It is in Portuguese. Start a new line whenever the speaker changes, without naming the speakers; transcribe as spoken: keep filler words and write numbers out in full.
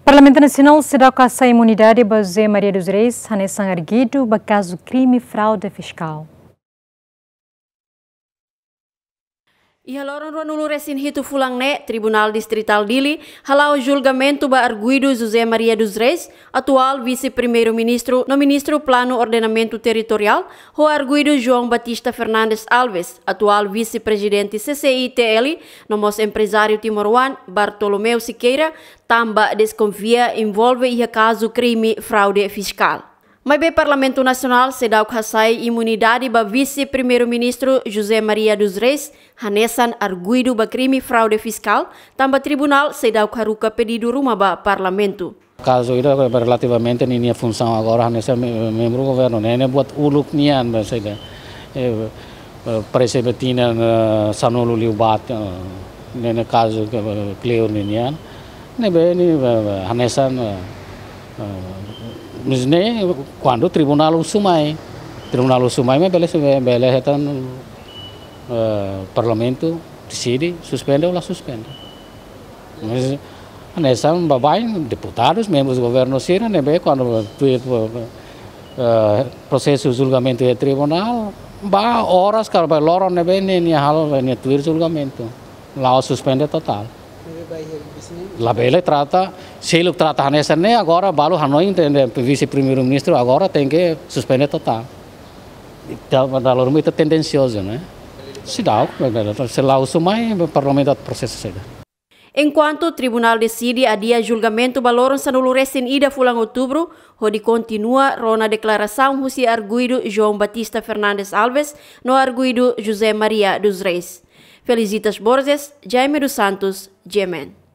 Parlamento Nacional sedau caça a imunidade de José Maria dos Reis, Hanessan Arguido, por caso crime e fraude fiscal.
E haloran ronulu resin hitu fulang ne, Tribunal Distrital Dili, halau julgamento ba arguido José Maria dos Reis, atual vice-primeiro-ministro no Ministro Plano Ordenamento Territorial, ho arguido João Batista Fernandes Alves, atual vice-presidente C C I T L, no mos empresário Timoruan, Bartolomeu Siqueira, tamba desconfia envolve ia caso crime fraude fiscal. Mas bem Parlamento Nacional sedau kasai imunidade ba vice-primeiro-ministro José Maria dos Reis, Hanessan arguido ba crime fraude fiscal, tamba tribunal sedau karuka pedido rumah ba Parlamento.
Caso itu relativamente ini função agora Hanessan membro governo, né buat uluk nian bahasa presidentina sanulu liubat, né caso clear nian, né bem Hanessan Misalnya, quando tribunal usumai, tribunal usumai, mas beleza, beleza, então uh, parlamento decide, suspende ou lá suspende. Mas nessa babai, deputados, membros do governo sira, né, quando uh, processo de julgamento é tribunal, ba horas cara ba loron né, nem hal nem tuir julgamento, lá suspende total. La Bele trata, se ele trata Hanessan né, agora balu Hanoi vice-primeiro-ministro agora tem que suspender total. Então, dalam itu tendencioso, né? Se dá, se lá usumai parlamento processo seda.
Enquanto o tribunal decide adia julgamento baloron sanulu resin ida fulang outubro, hodi continua rona declaração husi arguido João Batista Fernandes Alves no arguido José Maria dos Reis. Felicitas Borges, Jaime dos Santos, Gemen.